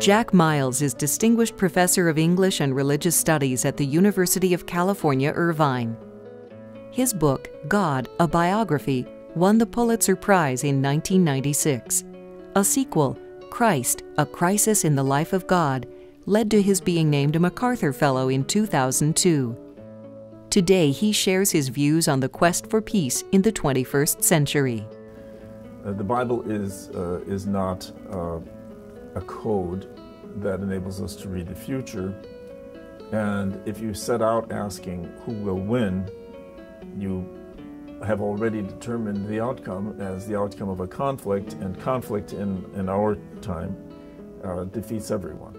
Jack Miles is Distinguished Professor of English and Religious Studies at the University of California, Irvine. His book, God, a Biography, won the Pulitzer Prize in 1996. A sequel, Christ, A Crisis in the Life of God, led to his being named a MacArthur Fellow in 2002. Today, he shares his views on the quest for peace in the 21st century. The Bible is not a code that enables us to read the future. And if you set out asking who will win, you have already determined the outcome as the outcome of a conflict, and conflict in our time defeats everyone.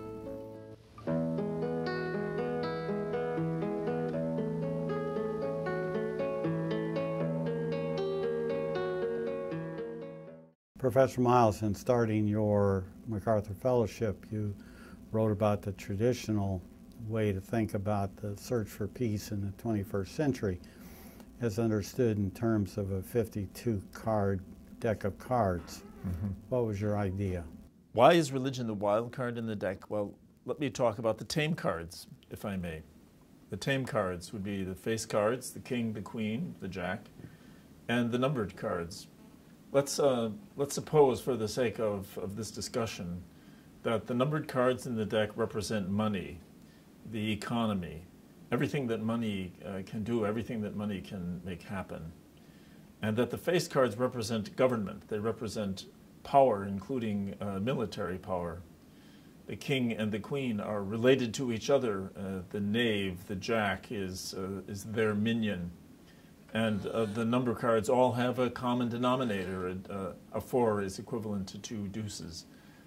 Professor Miles, in starting your MacArthur Fellowship, you wrote about the traditional way to think about the search for peace in the 21st century as understood in terms of a 52-card deck of cards. What was your idea? Why is religion the wild card in the deck? Well, let me talk about the tame cards, if I may. The tame cards would be the face cards, the king, the queen, the jack, and the numbered cards. Let's suppose, for the sake of this discussion, that the numbered cards in the deck represent money, the economy, everything that money can do, everything that money can make happen. And that the face cards represent government. They represent power, including military power. The king and the queen are related to each other. The knave, the jack, is their minion. And the number cards all have a common denominator. A 4 is equivalent to 2 deuces.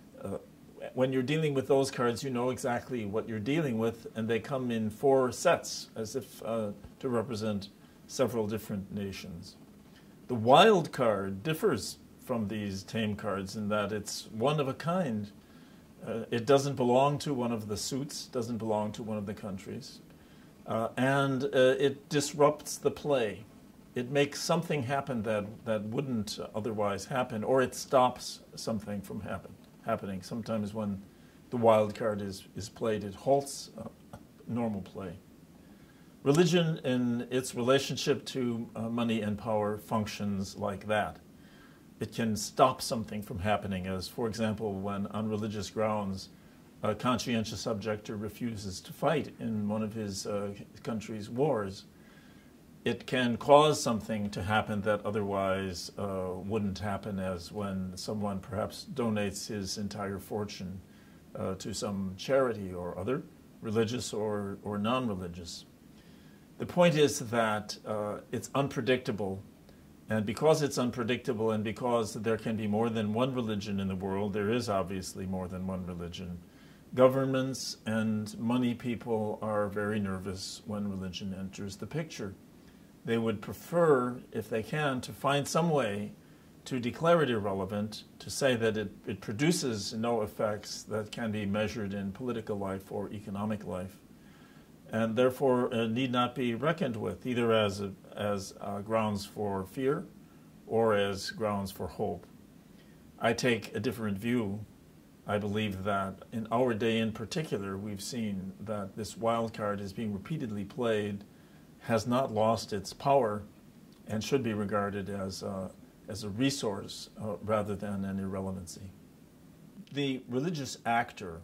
When you're dealing with those cards, you know exactly what you're dealing with, and they come in 4 sets, as if to represent several different nations. The wild card differs from these tame cards in that it's one of a kind. It doesn't belong to one of the suits, doesn't belong to one of the countries, and it disrupts the play. It makes something happen that wouldn't otherwise happen, or it stops something from happening. Sometimes when the wild card is played, it halts normal play. Religion, in its relationship to money and power, functions like that. It can stop something from happening, as, for example, when on religious grounds a conscientious objector refuses to fight in one of his country's wars. It can cause something to happen that otherwise wouldn't happen, as when someone perhaps donates his entire fortune to some charity or other, religious or non-religious. The point is that it's unpredictable, and because it's unpredictable and because there can be more than one religion in the world, there is obviously more than one religion, governments and money people are very nervous when religion enters the picture. They would prefer, if they can, to find some way to declare it irrelevant, to say that it produces no effects that can be measured in political life or economic life, and therefore need not be reckoned with, either as grounds for fear or as grounds for hope. I take a different view. I believe that in our day in particular, we've seen that this wild card is being repeatedly played, has not lost its power, and should be regarded as a resource rather than an irrelevancy. The religious actor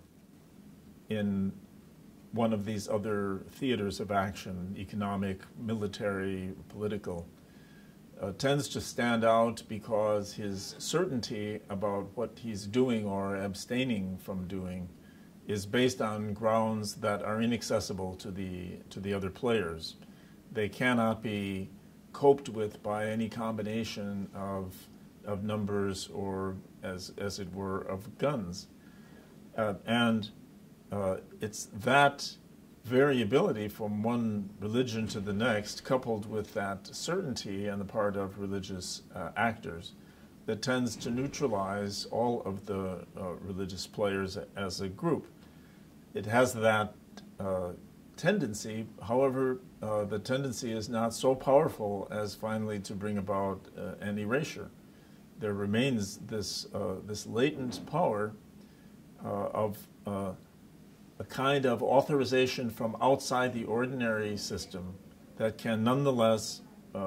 in one of these other theaters of action, economic, military, political, tends to stand out because his certainty about what he's doing or abstaining from doing is based on grounds that are inaccessible to the other players. They cannot be coped with by any combination of numbers or, as it were, of guns. It's that variability from one religion to the next, coupled with that certainty on the part of religious actors, that tends to neutralize all of the religious players as a group. It has that tendency. However, the tendency is not so powerful as finally to bring about an erasure. There remains this latent power of a kind of authorization from outside the ordinary system that can nonetheless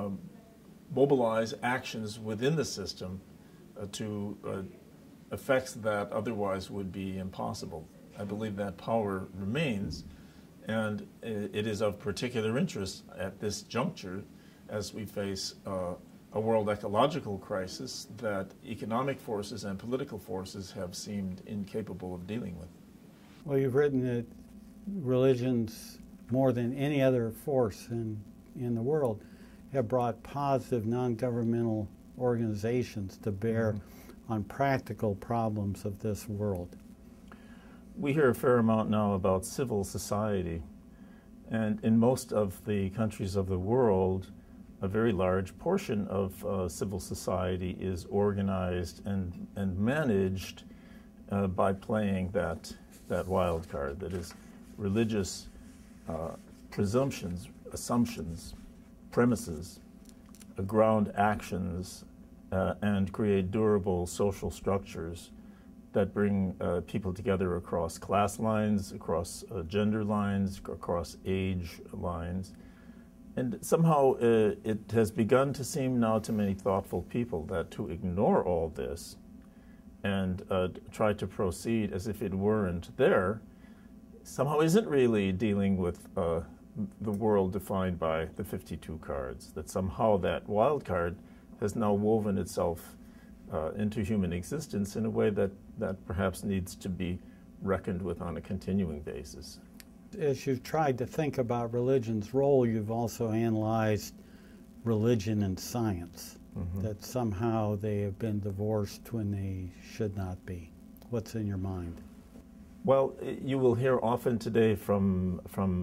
mobilize actions within the system to effects that otherwise would be impossible. I believe that power remains, and it is of particular interest at this juncture as we face a world ecological crisis that economic forces and political forces have seemed incapable of dealing with. Well, you've written that religions, more than any other force in the world, have brought positive non-governmental organizations to bear on practical problems of this world. We hear a fair amount now about civil society, and in most of the countries of the world, a very large portion of civil society is organized and managed by playing that wild card, that is religious presumptions, assumptions, premises, ground actions, and create durable social structures that bring people together across class lines, across gender lines, across age lines. And somehow it has begun to seem now to many thoughtful people that to ignore all this and try to proceed as if it weren't there somehow isn't really dealing with the world defined by the 52 cards, that somehow that wild card has now woven itself into human existence in a way that perhaps needs to be reckoned with on a continuing basis. As you've tried to think about religion's role, you've also analyzed religion and science, that somehow they have been divorced when they should not be. What's in your mind? Well, you will hear often today from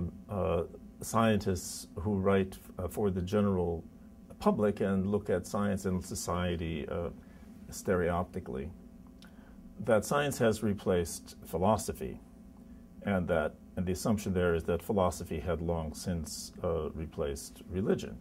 scientists who write for the general public and look at science and society stereoptically, that science has replaced philosophy, and the assumption there is that philosophy had long since replaced religion.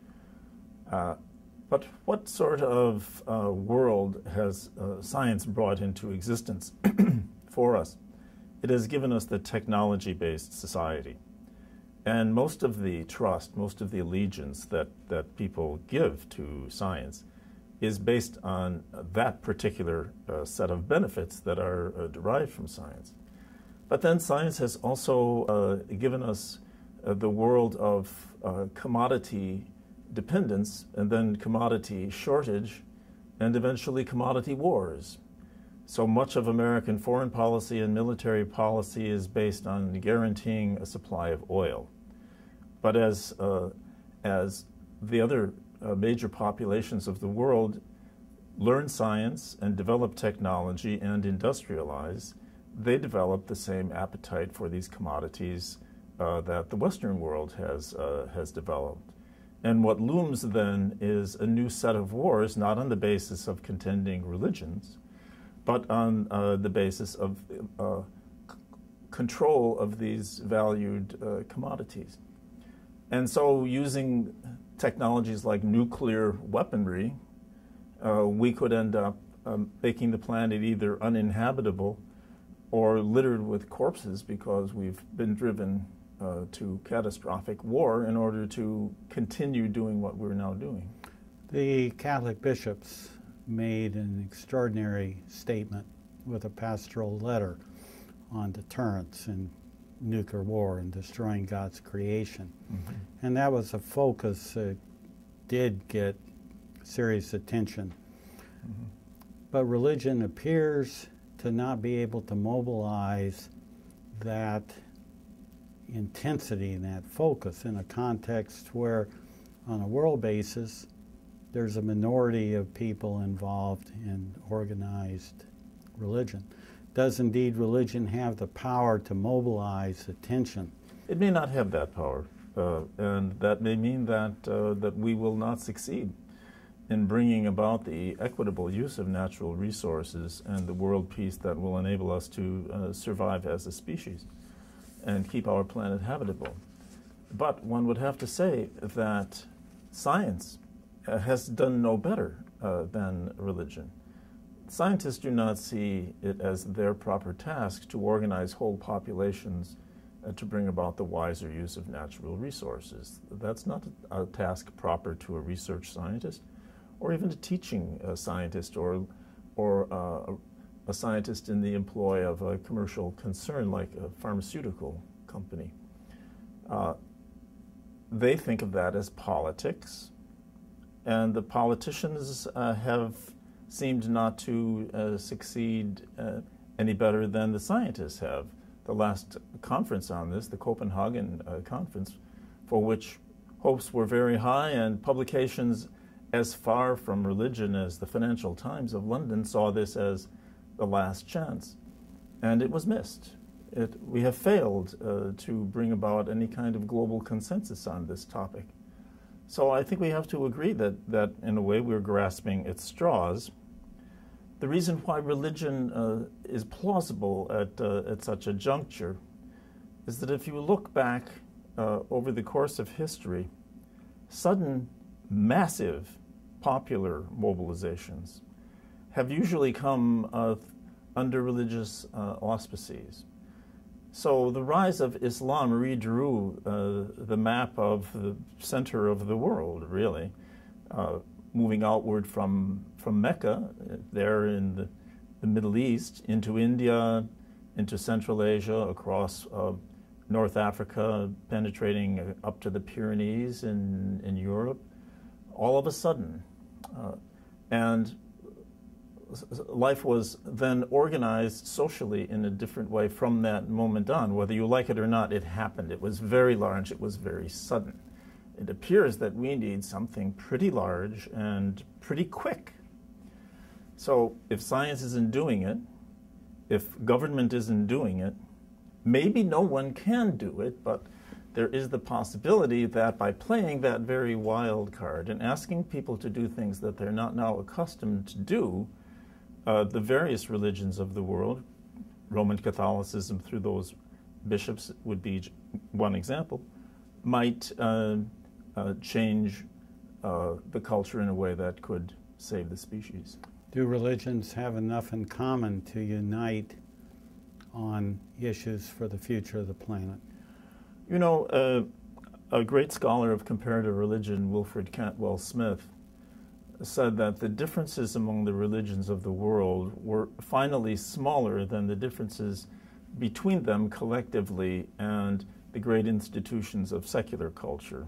But what sort of world has science brought into existence for us? It has given us the technology-based society. And most of the trust, most of the allegiance that people give to science is based on that particular set of benefits that are derived from science. But then science has also given us the world of commodity dependence, and then commodity shortage, and eventually commodity wars. So much of American foreign policy and military policy is based on guaranteeing a supply of oil. But as the other major populations of the world learn science and develop technology and industrialize, they develop the same appetite for these commodities that the Western world has developed. And what looms then is a new set of wars, not on the basis of contending religions, but on the basis of control of these valued commodities. And so using technologies like nuclear weaponry, we could end up making the planet either uninhabitable or littered with corpses because we've been driven to catastrophic war in order to continue doing what we're now doing. The Catholic bishops made an extraordinary statement with a pastoral letter on deterrence and nuclear war and destroying God's creation. And that was a focus that did get serious attention. But religion appears to not be able to mobilize that intensity and that focus in a context where, on a world basis, there's a minority of people involved in organized religion. Does indeed religion have the power to mobilize attention? It may not have that power, and that may mean that we will not succeed in bringing about the equitable use of natural resources and the world peace that will enable us to survive as a species and keep our planet habitable. But one would have to say that science has done no better than religion. Scientists do not see it as their proper task to organize whole populations to bring about the wiser use of natural resources. That's not a task proper to a research scientist, or even a teaching scientist, or a scientist in the employ of a commercial concern like a pharmaceutical company. They think of that as politics, and the politicians have seemed not to succeed any better than the scientists have. The last conference on this, the Copenhagen conference, for which hopes were very high, and publications as far from religion as the Financial Times of London saw this as the last chance. And it was missed. We have failed to bring about any kind of global consensus on this topic. So I think we have to agree that in a way we're grasping at straws. The reason why religion is plausible at such a juncture is that if you look back over the course of history, sudden, massive, popular mobilizations have usually come under religious auspices. So the rise of Islam redrew the map of the center of the world, really, moving outward from Mecca, there in the Middle East, into India, into Central Asia, across North Africa, penetrating up to the Pyrenees in Europe, all of a sudden. And life was then organized socially in a different way from that moment on. Whether you like it or not, it happened. It was very large. It was very sudden. It appears that we need something pretty large and pretty quick. So if science isn't doing it, if government isn't doing it, maybe no one can do it, but there is the possibility that by playing that very wild card and asking people to do things that they're not now accustomed to do, the various religions of the world, Roman Catholicism through those bishops would be one example, might change the culture in a way that could save the species. Do religions have enough in common to unite on issues for the future of the planet? You know, a great scholar of comparative religion, Wilfred Cantwell Smith, said that the differences among the religions of the world were finally smaller than the differences between them collectively and the great institutions of secular culture.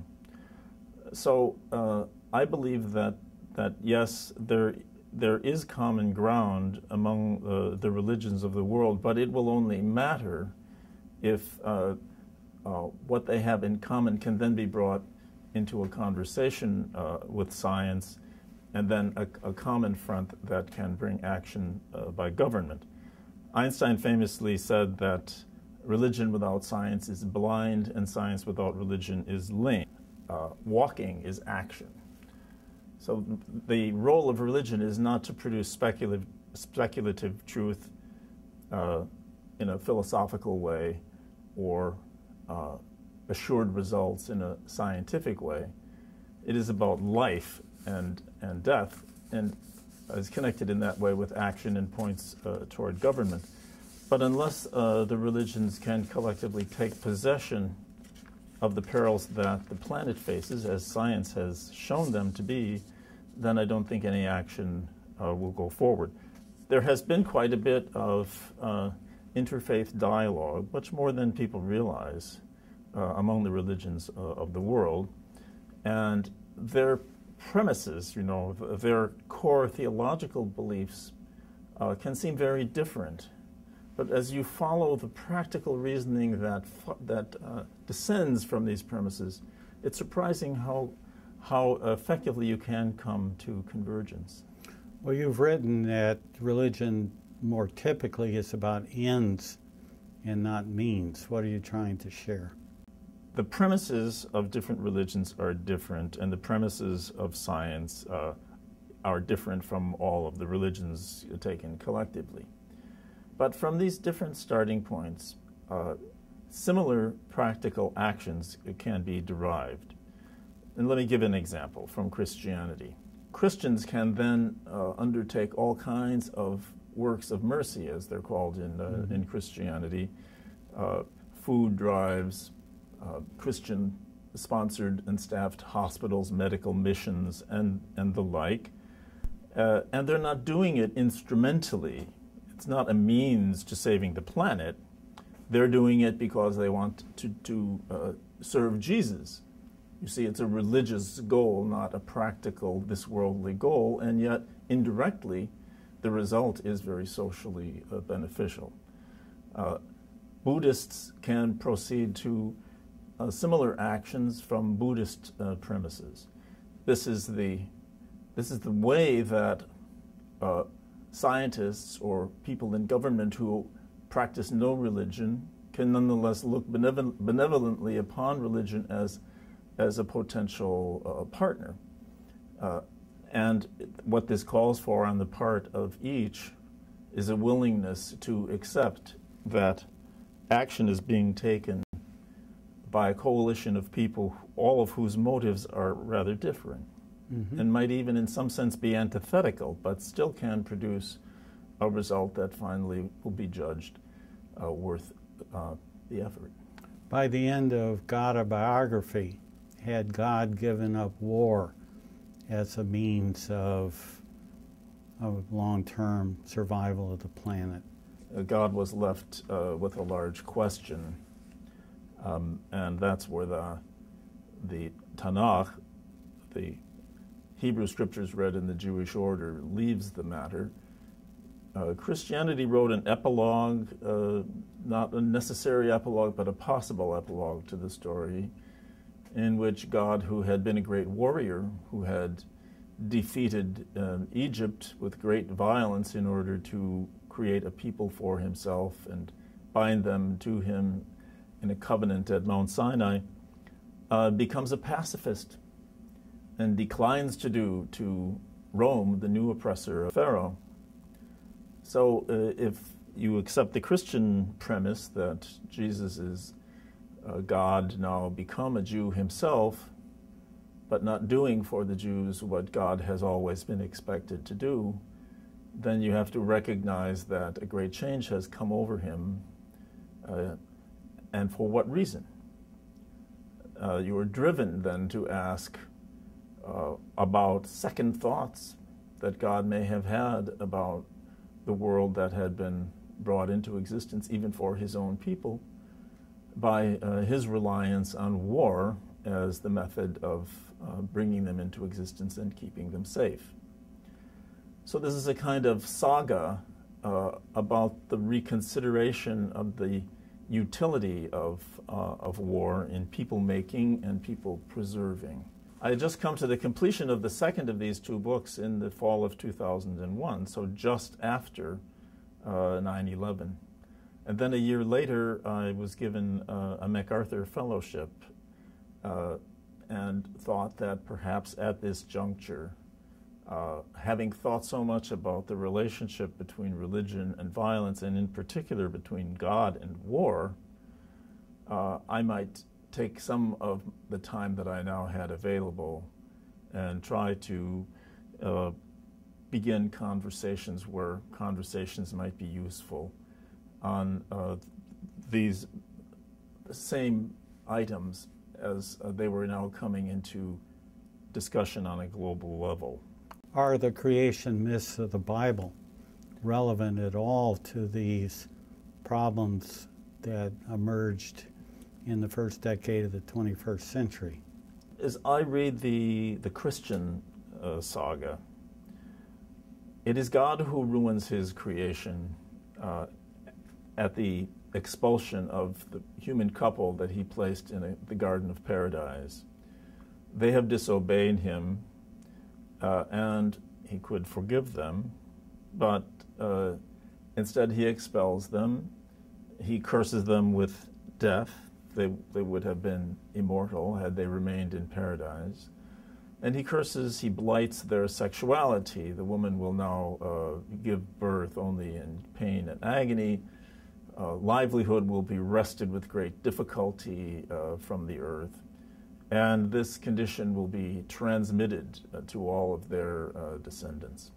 So I believe that yes, there is common ground among the religions of the world, but it will only matter if what they have in common can then be brought into a conversation with science, and then a common front that can bring action by government. Einstein famously said that religion without science is blind, and science without religion is lame. Walking is action. So the role of religion is not to produce speculative truth in a philosophical way or assured results in a scientific way. It is about life and death, and is connected in that way with action and points toward government. But unless the religions can collectively take possession of the perils that the planet faces, as science has shown them to be, then I don't think any action will go forward. There has been quite a bit of interfaith dialogue, much more than people realize, among the religions of the world. And their premises, you know, their core theological beliefs can seem very different. But as you follow the practical reasoning that descends from these premises, it's surprising how effectively you can come to convergence. Well, you've written that religion more typically is about ends and not means. What are you trying to share? The premises of different religions are different, and the premises of science are different from all of the religions taken collectively. But from these different starting points, similar practical actions can be derived. And let me give an example from Christianity. Christians can then undertake all kinds of works of mercy, as they're called in Christianity, food drives, Christian-sponsored and staffed hospitals, medical missions, and the like. And they're not doing it instrumentally. It's not a means to saving the planet. They're doing it because they want to serve Jesus. You see, it's a religious goal, not a practical, this worldly goal, and yet indirectly, the result is very socially beneficial. Buddhists can proceed to similar actions from Buddhist premises. This is the way that scientists or people in government who practice no religion can nonetheless look benevolently upon religion as a potential partner. And what this calls for on the part of each is a willingness to accept that action is being taken by a coalition of people, all of whose motives are rather different, and might even in some sense be antithetical, but still can produce a result that finally will be judged worth the effort. By the end of God, a Biography, had God given up war as a means of long-term survival of the planet? God was left with a large question, and that's where the Tanakh, the Hebrew scriptures read in the Jewish order, leaves the matter. Christianity wrote an epilogue, not a necessary epilogue, but a possible epilogue to the story, in which God, who had been a great warrior, who had defeated Egypt with great violence in order to create a people for himself and bind them to him in a covenant at Mount Sinai, becomes a pacifist and declines to Rome, the new oppressor of Pharaoh. So if you accept the Christian premise that Jesus is God now become a Jew himself, but not doing for the Jews what God has always been expected to do, then you have to recognize that a great change has come over him, and for what reason? You are driven then to ask about second thoughts that God may have had about the world that had been brought into existence, even for his own people, by his reliance on war as the method of bringing them into existence and keeping them safe. So this is a kind of saga about the reconsideration of the utility of war in people making and people preserving. I had just come to the completion of the second of these two books in the fall of 2001, so just after 9/11. And then a year later, I was given a MacArthur Fellowship and thought that perhaps at this juncture, having thought so much about the relationship between religion and violence, and in particular between God and war, I might take some of the time that I now had available and try to begin conversations where conversations might be useful on these same items as they were now coming into discussion on a global level. Are the creation myths of the Bible relevant at all to these problems that emerged in the first decade of the 21st century? As I read the Christian saga, it is God who ruins his creation at the expulsion of the human couple that he placed in the Garden of Paradise. They have disobeyed him, and he could forgive them, but instead he expels them. He curses them with death. They would have been immortal had they remained in paradise. And he blights their sexuality. The woman will now give birth only in pain and agony. Livelihood will be wrested with great difficulty from the earth. And this condition will be transmitted to all of their descendants.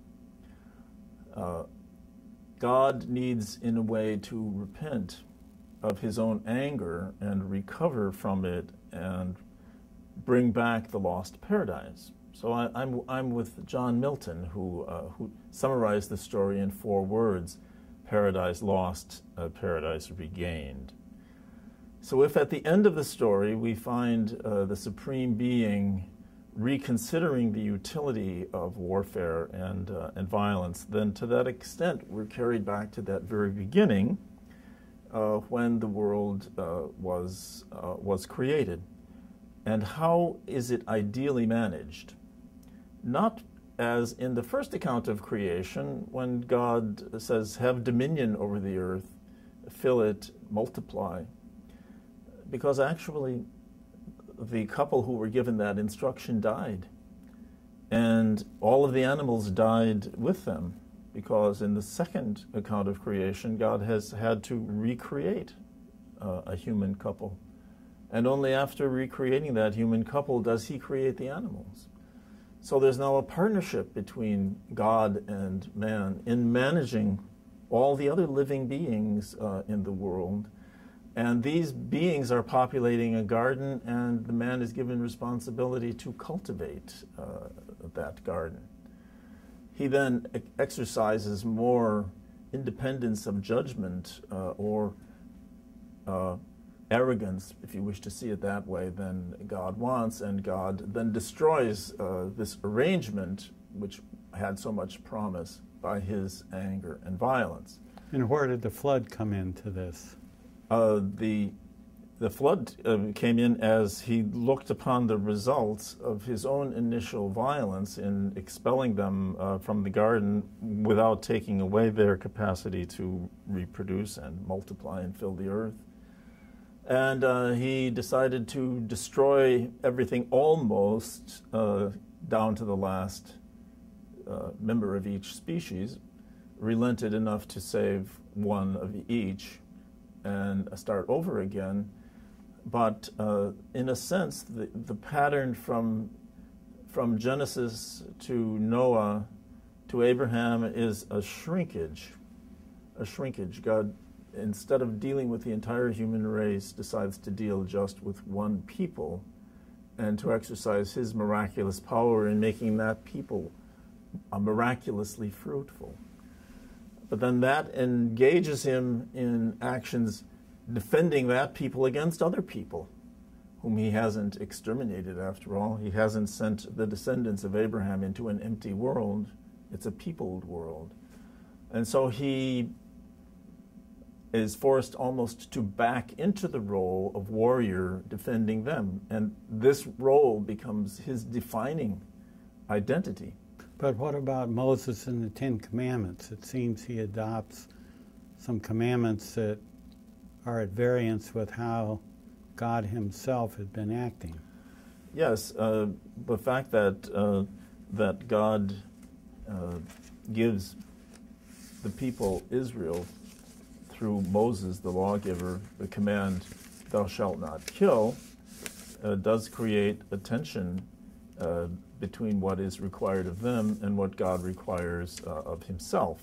God needs, in a way, to repent of his own anger and recover from it and bring back the lost paradise. So I'm with John Milton, who summarized the story in 4 words: paradise lost, paradise regained. So if at the end of the story we find the Supreme Being reconsidering the utility of warfare and violence, then to that extent we're carried back to that very beginning when the world was created. And how is it ideally managed? Not as in the first account of creation, when God says, "Have dominion over the earth, fill it, multiply." Because actually, the couple who were given that instruction died. And all of the animals died with them, because in the second account of creation, God has had to recreate a human couple. And only after recreating that human couple does he create the animals. So there's now a partnership between God and man in managing all the other living beings in the world. And these beings are populating a garden, and the man is given responsibility to cultivate that garden. He then exercises more independence of judgment or arrogance, if you wish to see it that way, than God wants, and God then destroys this arrangement which had so much promise by his anger and violence. And where did the flood come into this? The flood came in as he looked upon the results of his own initial violence in expelling them from the garden without taking away their capacity to reproduce and multiply and fill the earth. And he decided to destroy everything almost down to the last member of each species, relented enough to save one of each and start over again. But in a sense, the pattern from Genesis to Noah to Abraham is a shrinkage. God, instead of dealing with the entire human race, decides to deal just with one people and to exercise his miraculous power in making that people miraculously fruitful. But then that engages him in actions defending that people against other people, whom he hasn't exterminated after all. He hasn't sent the descendants of Abraham into an empty world. It's a peopled world. And so he is forced almost to back into the role of warrior defending them. And this role becomes his defining identity. But what about Moses and the 10 Commandments? It seems he adopts some commandments that are at variance with how God himself had been acting. Yes, the fact that that God gives the people Israel through Moses, the lawgiver, the command, "Thou shalt not kill," does create a tension between what is required of them and what God requires of himself.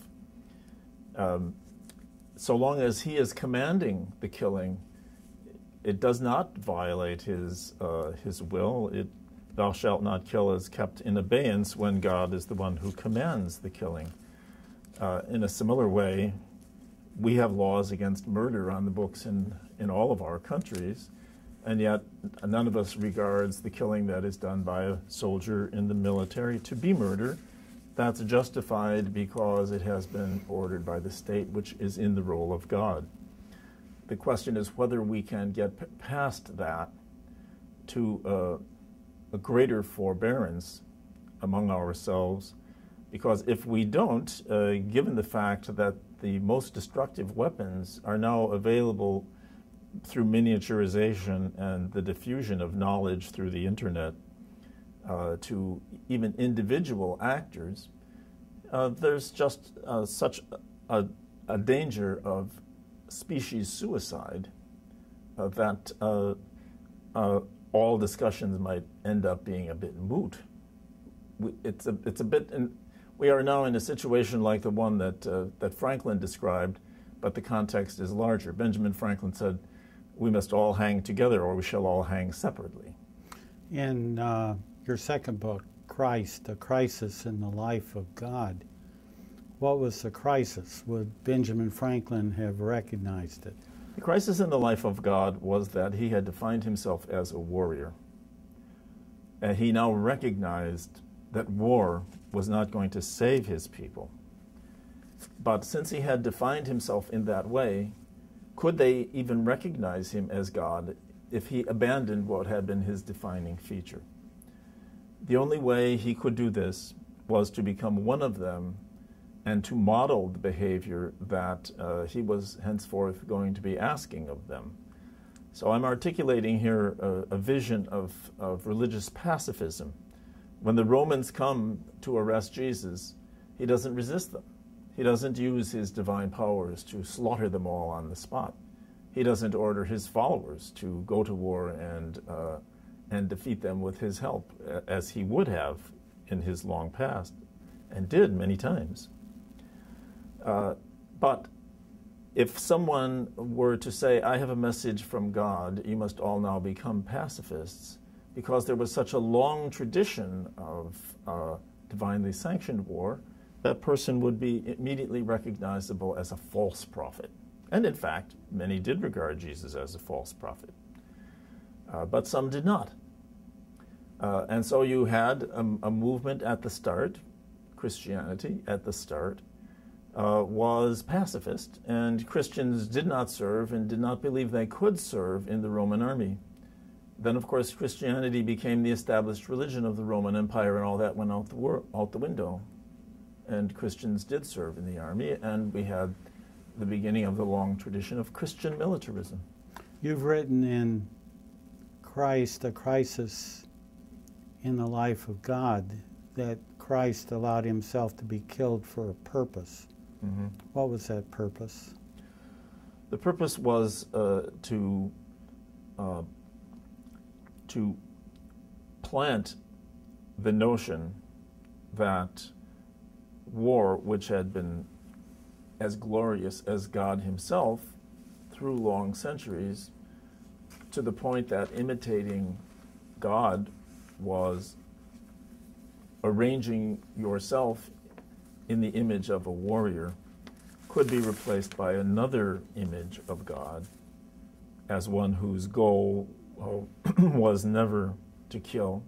So long as he is commanding the killing, it does not violate his will. "Thou shalt not kill" is kept in abeyance when God is the one who commands the killing. In a similar way, we have laws against murder on the books in all of our countries, and yet none of us regards the killing that is done by a soldier in the military to be murder. That's justified because it has been ordered by the state, which is in the role of God. The question is whether we can get past that to a greater forbearance among ourselves, because if we don't, given the fact that the most destructive weapons are now available through miniaturization and the diffusion of knowledge through the internet to even individual actors, there's just such a danger of species suicide that all discussions might end up being a bit moot. It's a bit. We are now in a situation like the one that Franklin described, but the context is larger. Benjamin Franklin said, "We must all hang together, or we shall all hang separately." In your second book, Christ, A Crisis in the Life of God, what was the crisis? Would Benjamin Franklin have recognized it? The crisis in the life of God was that he had defined himself as a warrior. And he now recognized that war was not going to save his people. But since he had defined himself in that way, could they even recognize him as God if he abandoned what had been his defining feature? The only way he could do this was to become one of them and to model the behavior that he was henceforth going to be asking of them. So I'm articulating here a vision of religious pacifism. When the Romans come to arrest Jesus, he doesn't resist them. He doesn't use his divine powers to slaughter them all on the spot. He doesn't order his followers to go to war and defeat them with his help, as he would have in his long past, and did many times. But if someone were to say, "I have a message from God, you must all now become pacifists," because there was such a long tradition of divinely sanctioned war, that person would be immediately recognizable as a false prophet. And in fact, many did regard Jesus as a false prophet, but some did not. And so you had a movement at the start. Christianity at the start was pacifist, and Christians did not serve and did not believe they could serve in the Roman army. Then, of course, Christianity became the established religion of the Roman Empire, and all that went out the window. And Christians did serve in the army, and we had the beginning of the long tradition of Christian militarism. You've written in Christ, A Crisis in the Life of God, that Christ allowed himself to be killed for a purpose. Mm-hmm. What was that purpose? The purpose was to plant the notion that war, which had been as glorious as God himself through long centuries, to the point that imitating God was arranging yourself in the image of a warrior, could be replaced by another image of God as one whose goal was never to kill,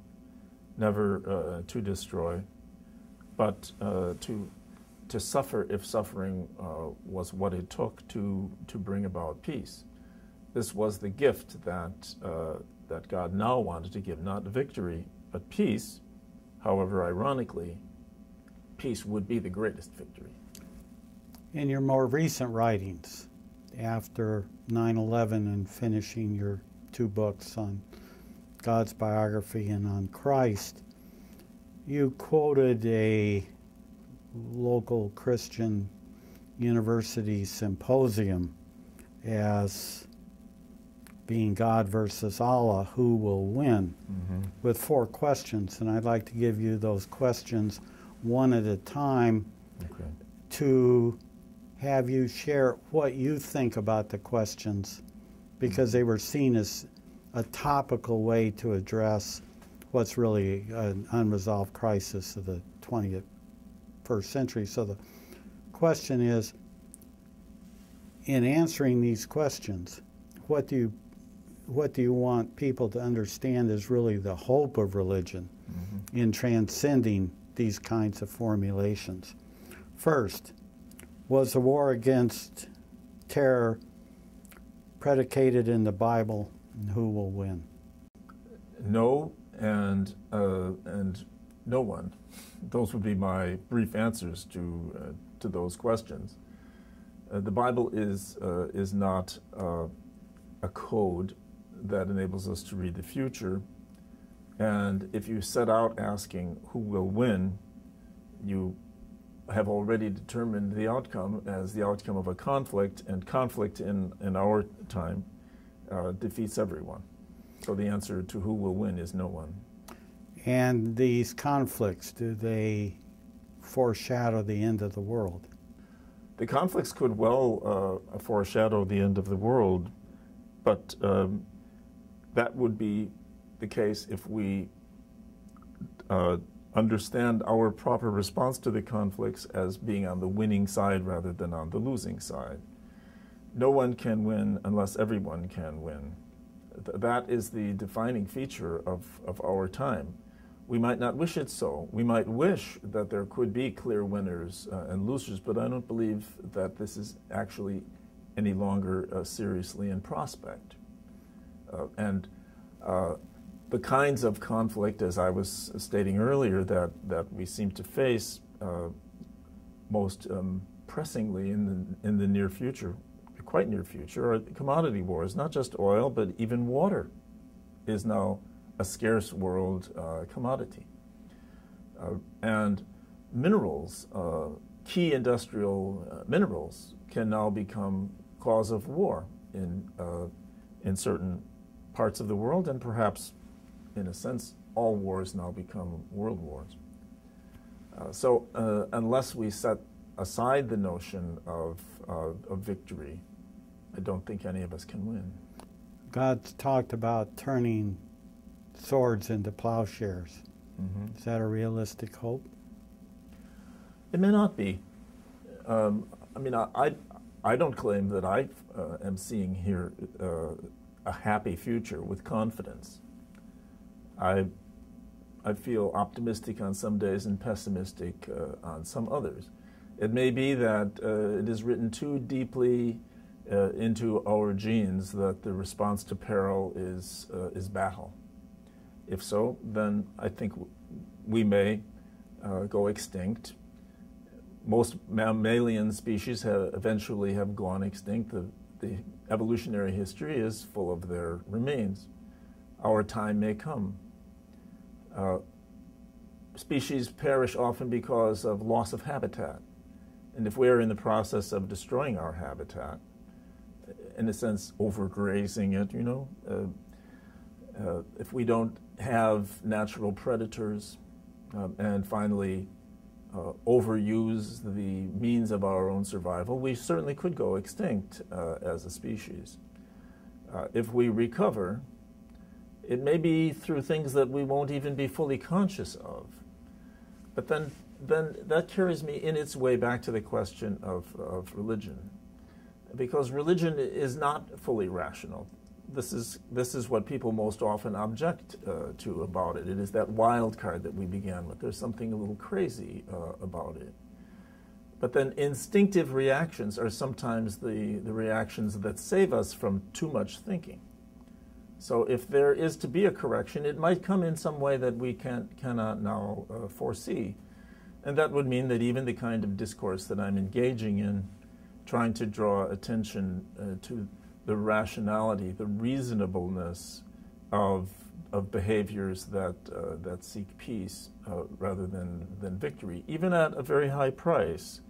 never to destroy, but to suffer if suffering was what it took to bring about peace. This was the gift that God now wanted to give, not victory, but peace. However, ironically, peace would be the greatest victory. In your more recent writings, after 9/11 and finishing your 2 books on God's biography and on Christ, you quoted a local Christian university symposium as being God versus Allah, who will win, with 4 questions. And I'd like to give you those questions one at a time to have you share what you think about the questions, because they were seen as a topical way to address what's really an unresolved crisis of the 21st century. So the question is, in answering these questions, what do you want people to understand is really the hope of religion in transcending these kinds of formulations? First, was the war against terror predicated in the Bible, and who will win? No, and no one. Those would be my brief answers to those questions. The Bible is not a code that enables us to read the future, and if you set out asking who will win, you have already determined the outcome as the outcome of a conflict, and conflict in our time defeats everyone. So the answer to who will win is no one. And these conflicts, do they foreshadow the end of the world? The conflicts could well foreshadow the end of the world, but that would be the case if we understand our proper response to the conflicts as being on the winning side rather than on the losing side. No one can win unless everyone can win. That is the defining feature of our time. We might not wish it so. We might wish that there could be clear winners and losers, but I don't believe that this is actually any longer seriously in prospect. The kinds of conflict, as I was stating earlier, that we seem to face most pressingly in the near future, quite near future, are commodity wars. Not just oil, but even water is now a scarce world commodity. And minerals, key industrial minerals, can now become cause of war in certain parts of the world, and perhaps, in a sense, all wars now become world wars. So unless we set aside the notion of victory, I don't think any of us can win. God's talked about turning swords into plowshares. Mm-hmm. Is that a realistic hope? It may not be. I mean, I don't claim that I am seeing here a happy future with confidence. I feel optimistic on some days and pessimistic on some others. It may be that it is written too deeply into our genes that the response to peril is battle. If so, then I think we may go extinct. Most mammalian species eventually have gone extinct. The evolutionary history is full of their remains. Our time may come. Species perish often because of loss of habitat. And if we are in the process of destroying our habitat, in a sense overgrazing it, you know, if we don't have natural predators and finally overuse the means of our own survival, we certainly could go extinct as a species. If we recover, it may be through things that we won't even be fully conscious of. But then that carries me in its way back to the question of religion. Because religion is not fully rational. This is what people most often object to about it. It is that wild card that we began with. There's something a little crazy about it. But then instinctive reactions are sometimes the reactions that save us from too much thinking. So if there is to be a correction, it might come in some way that we cannot now foresee. And that would mean that even the kind of discourse that I'm engaging in, trying to draw attention to the rationality, the reasonableness of behaviors that seek peace rather than victory, even at a very high price.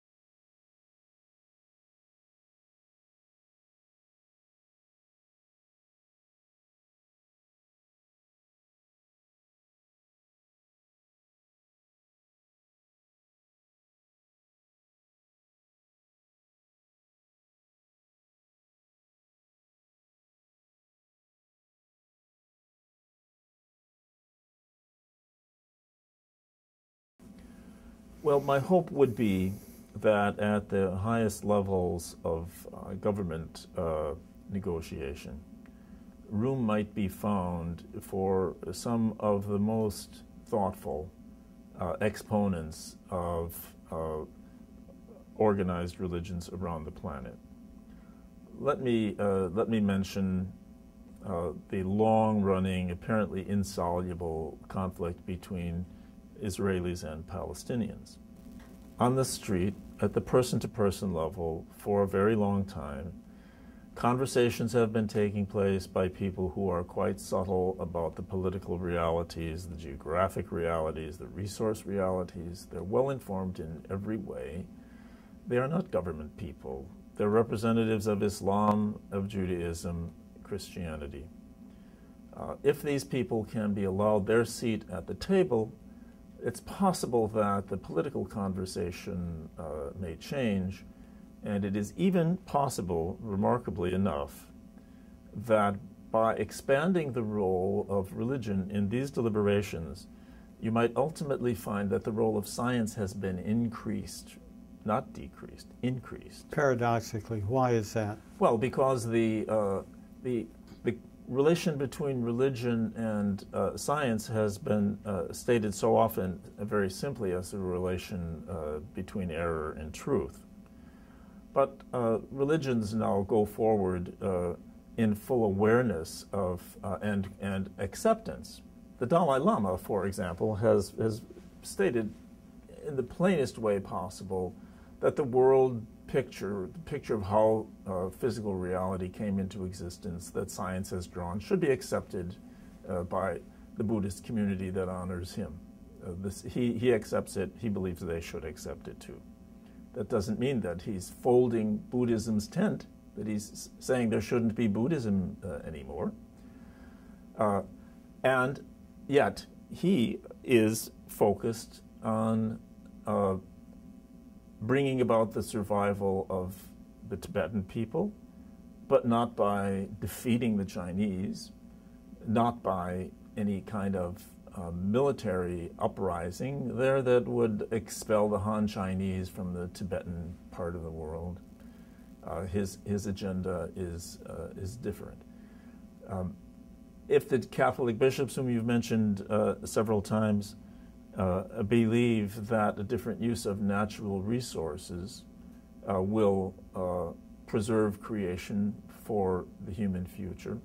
Well, my hope would be that at the highest levels of government negotiation, room might be found for some of the most thoughtful exponents of organized religions around the planet. Let me mention the long-running, apparently insoluble conflict between Israelis and Palestinians. On the street, at the person-to-person level, for a very long time, conversations have been taking place by people who are quite subtle about the political realities, the geographic realities, the resource realities. They're well-informed in every way. They are not government people. They're representatives of Islam, of Judaism, Christianity. If these people can be allowed their seat at the table, it's possible that the political conversation may change, and it is even possible, remarkably enough, that by expanding the role of religion in these deliberations, you might ultimately find that the role of science has been increased, not decreased, increased. Paradoxically, why is that? Well, because the relation between religion and science has been stated so often very simply as a relation between error and truth. But religions now go forward in full awareness of and acceptance. The Dalai Lama, for example, has stated in the plainest way possible that the world picture, the picture of how physical reality came into existence that science has drawn, should be accepted by the Buddhist community that honors him. He accepts it. He believes they should accept it too. That doesn't mean that he's folding Buddhism's tent, that he's saying there shouldn't be Buddhism anymore. And yet he is focused on bringing about the survival of the Tibetan people, but not by defeating the Chinese, not by any kind of military uprising there that would expel the Han Chinese from the Tibetan part of the world. His agenda is different. If the Catholic bishops, whom you've mentioned several times, believe that a different use of natural resources will preserve creation for the human future,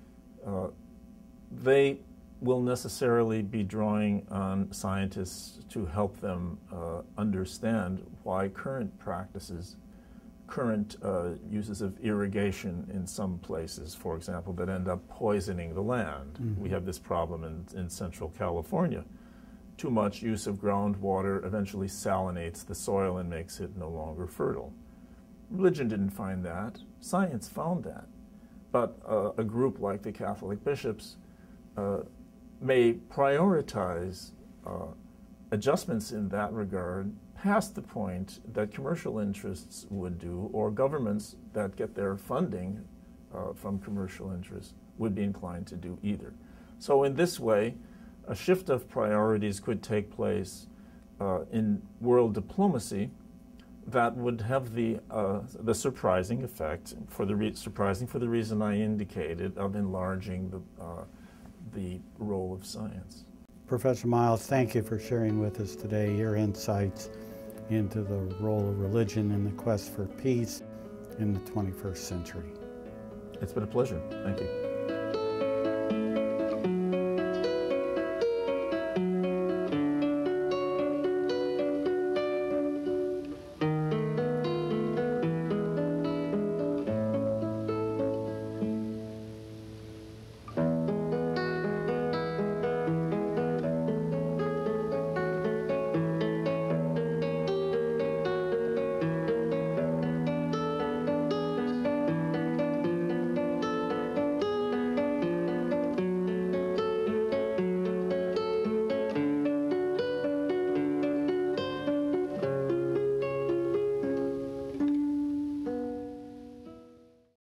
they will necessarily be drawing on scientists to help them understand why current practices, current uses of irrigation in some places, for example, that end up poisoning the land. Mm-hmm. We have this problem in Central California. Too much use of groundwater eventually salinates the soil and makes it no longer fertile. Religion didn't find that. Science found that. But a group like the Catholic bishops may prioritize adjustments in that regard past the point that commercial interests would do, or governments that get their funding from commercial interests would be inclined to do either. So in this way, a shift of priorities could take place in world diplomacy that would have the surprising effect, surprising for the reason I indicated, of enlarging the role of science. Professor Miles, thank you for sharing with us today your insights into the role of religion in the quest for peace in the 21st century. It's been a pleasure. Thank you.